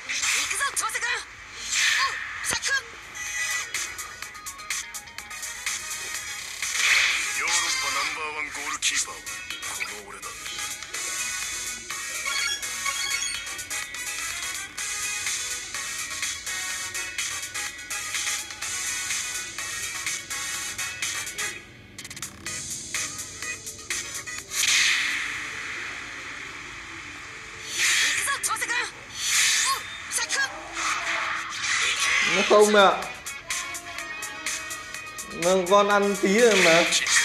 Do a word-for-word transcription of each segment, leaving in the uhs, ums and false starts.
くぞ翼くん。おうシャック。 ヨーロッパナンバーワンゴールキーパーはこの俺だ。 Nó không ạ. Nó con ăn tí rồi mà.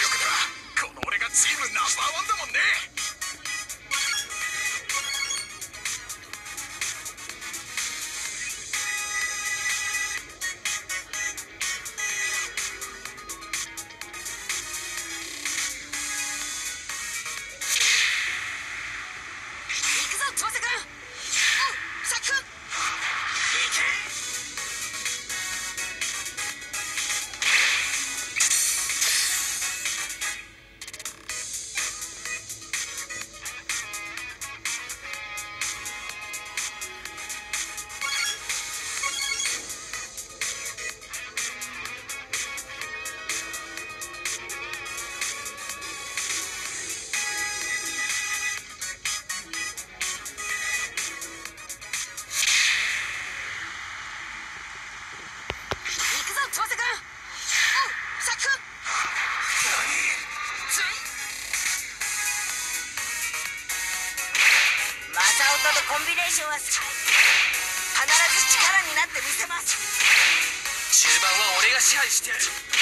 コンビネーションは必ず力になってみせます。 中盤は俺が支配してやる。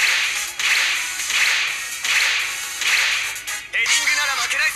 ヘディングなら負けないぜ。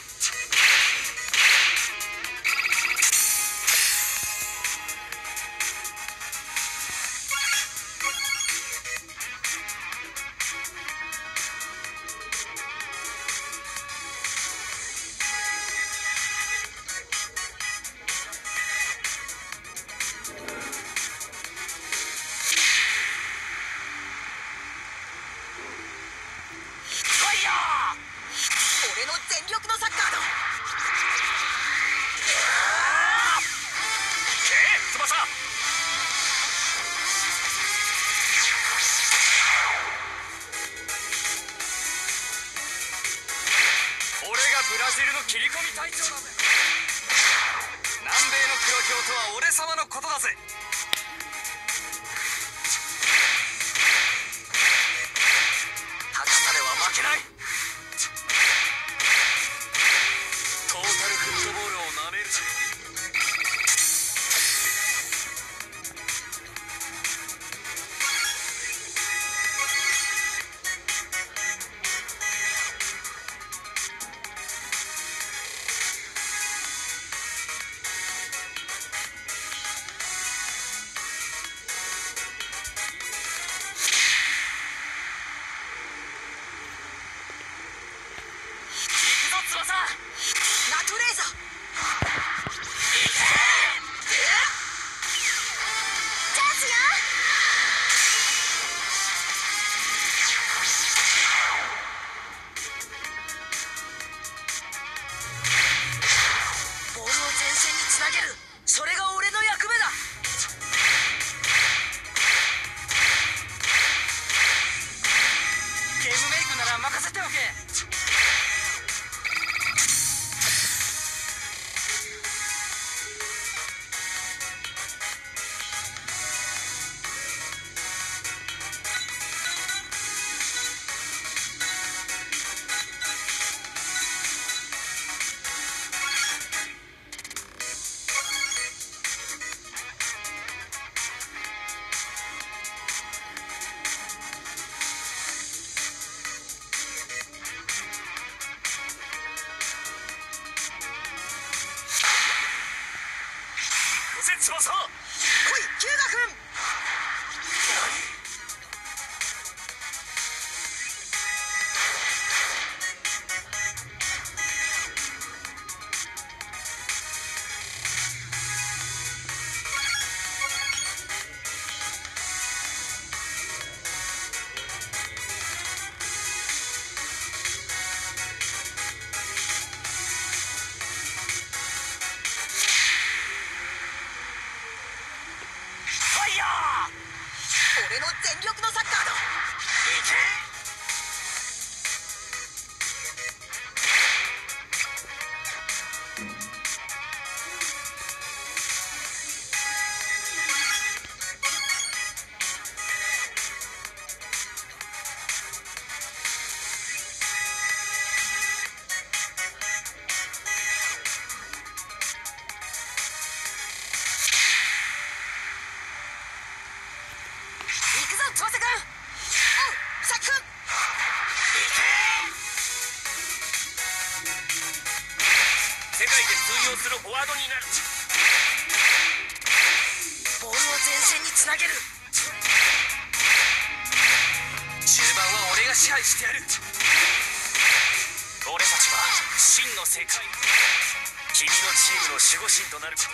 俺の全力のサッカーだ。 けえ翼。俺がブラジルの切り込み隊長だぜ。南米の黒豹とは俺様のことだぜ。高さでは負けない。トータルフットボールをなめるなよ。 ナトレーザー。チャンスよ。ボールを前線につなげる、それが俺の役目だ。 ゲームメイクなら任せておけ。翼。 来いキューガ君。 俺の全力のサッカーだ。いけ。翼くん、おう、さっくん。 世界で通用するフォワードになる。 ボールを前線につなげる。 中盤は俺が支配してやる。俺たちは真の世界、君のチームの守護神となる。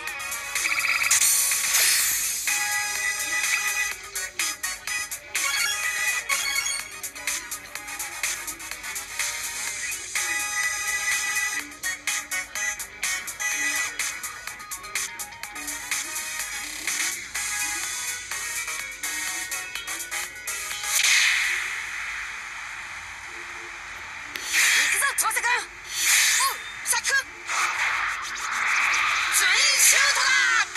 翼くん、おう、さっくん。ツインシュートだ。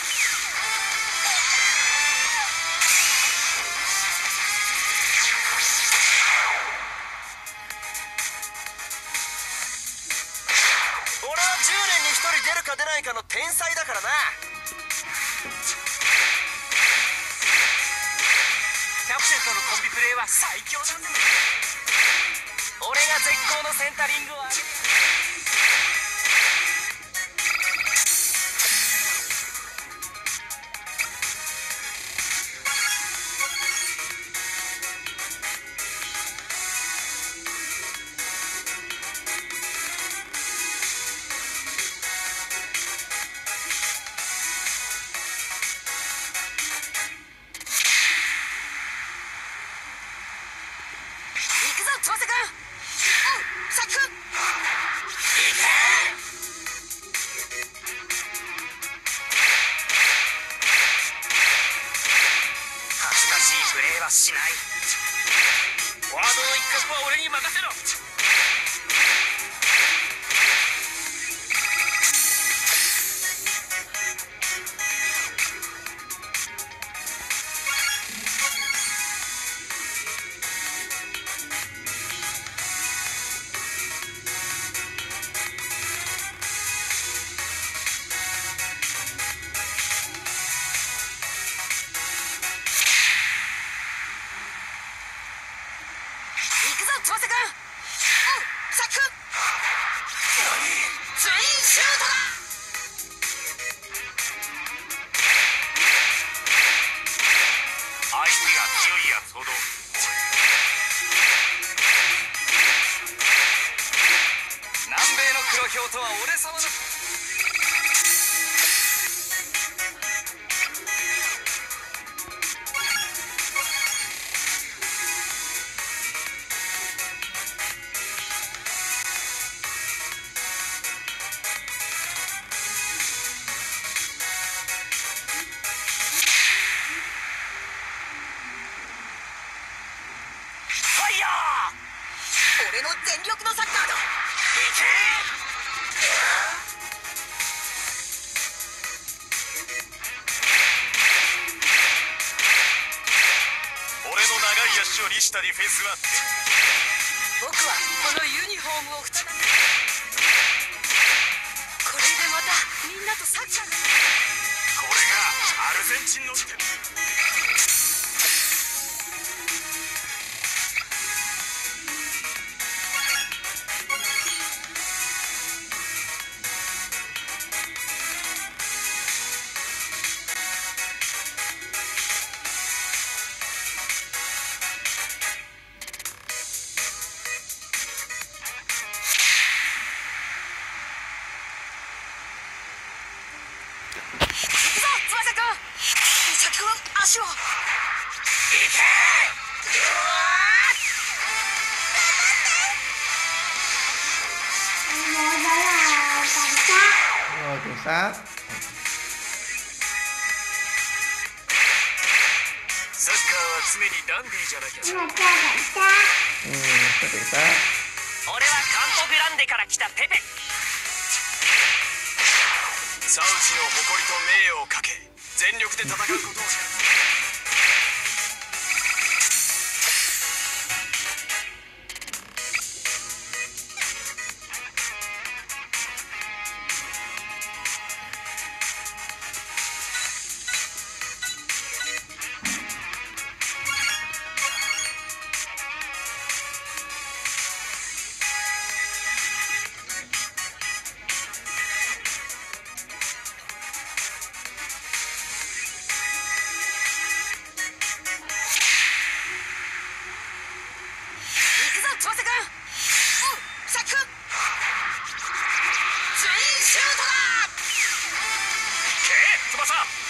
俺はじゅうねんにひとり出るか出ないかの天才だからな。キャプテンとのコンビプレーは最強だぜ。俺が絶好のセンタリングを上げる。行くぞ翼くん、おう、さっくん。恥ずかしいプレーはしない。フォワードの一角は俺に任せろ。行くぞ翼くん、おう、さっくん。ツインシュートだ。 相手が強いやつほど南米の黒ひょうとは俺様の。ファイヤー。 俺の全力のサッカーだ。 いけ。 俺の長い足を利したディフェンスは僕はこのユニフォームを再び。これでまたみんなとサッカーが。 これがアルゼンチンの行くぞ翼くん。美咲くん、足を。 Rồi chính xác. サッカーは常めにダンディーじゃなきゃ。 今手が痛い。 うん、ちょっとさ。 俺はカンポグランデから来たペペ。 サウジの誇りと名誉をかけ全力で戦うことをやる。 翼くん、うん、シャック、ツインシュートだ。 けえ翼。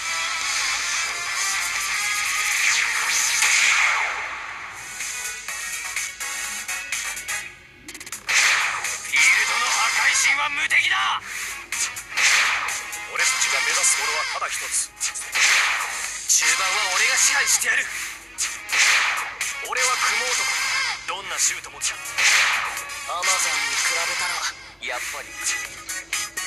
フィールドの破壊神は無敵だ。俺たちが目指すものはただ一つ。中盤は俺が支配してやる。俺は雲男。どんなシュートもちゃう。アマゾンに比べたらやっぱり